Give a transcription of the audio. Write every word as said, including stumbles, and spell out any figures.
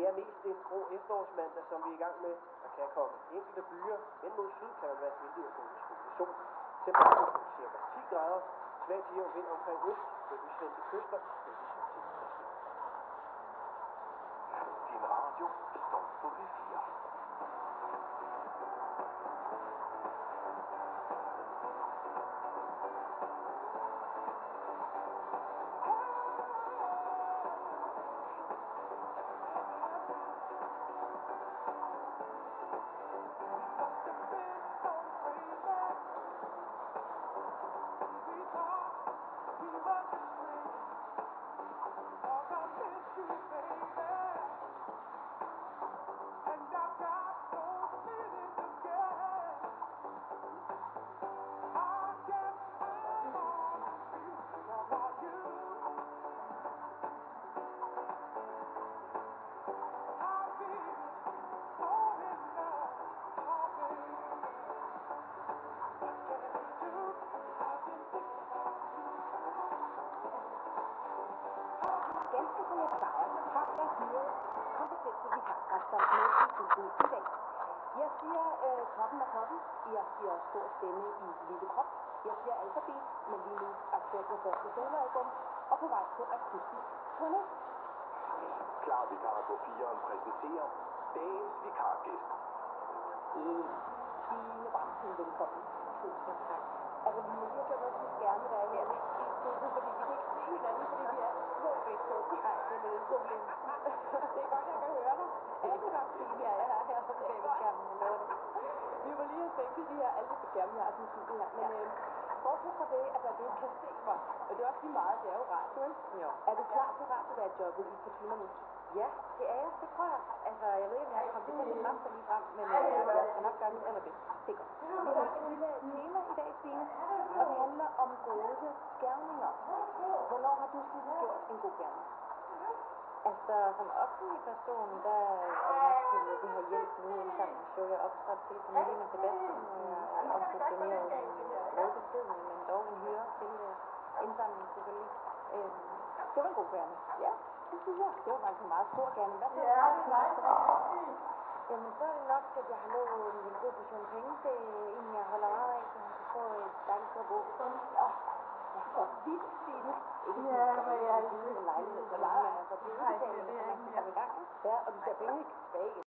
Det er mest en grå efterårsmandag, som vi er i gang med. Der kan komme enkelte byer. Hen mod syd kan man være heldig at få en smule sol. Temperaturen på cirka ti grader. Svag til jævn vind omkring øst. Med lysvendte kyster. Med lysvendte kyster. Din radio står på P fire. Ganske som jeg plejer, har jeg hyret kompetente vikarkræfter med i studiet i dag. Jeg siger øh, toppen af toppen, jeg siger stor stemme i lille krop, jeg siger alfabet, men lige nu aktuelt med første soloalbum, og på vej på akustisk turné. Klar vikar på fireren præsenterer dagens vikargæst. Øh, Stine Bramsen, velkommen. Tusind tak. Altså, vi må lige have gjort noget til skærme, der er her lidt i studiet, fordi vi kan ikke se hinanden, fordi vi er små begge to. Nej, det er lidt problem. Det er godt, jeg kan høre dig. Er det godt, Stine? Ja, jeg er her på skærmen. Jeg lover det. Vi må lige have sænket de her alle de skærme, vi har sådan studiet her. Men øh, bortset fra det, altså, du kan se mig. Og det er også lige meget, det er jo radio, ikke? Jo. Er du klar til radiovært-jobbet i et par timer nu? Ja, det er jeg, det tror jeg. Altså, jeg ved ikke, om jeg har kompetente kræfter lige frem, men øh, jeg skal nok gøre mit allerbedst. Det er godt. Vi har et lille tema i dag, Stine, og det handler om gode gerninger. Hvornår har du sidst gjort en god gerning? Altså, som offentlig person, der er det nok til det her hjælp nu indsamlingsshow, jeg optrådte til for nylig med Sebastian, og jeg også donerede en lovbeskedning, men dog en hyre til uh, indsamling selvfølgelig. Øhm, det var en god gerning. Ja, det synes jeg. Det var faktisk en meget stor gerning. Hvad så? Ja, det er meget Jamen, så er det nok, at jeg har lovet en god portion penge til en, jeg holder meget af, så han kan få et dejligt sted at bo. Åh, ja, hvor vildt, Stine. Ja, men jeg er en lejlighed, så meget, men altså, det er udbetaling, så man kan komme i gang. Ja, og du skal have penge tilbage.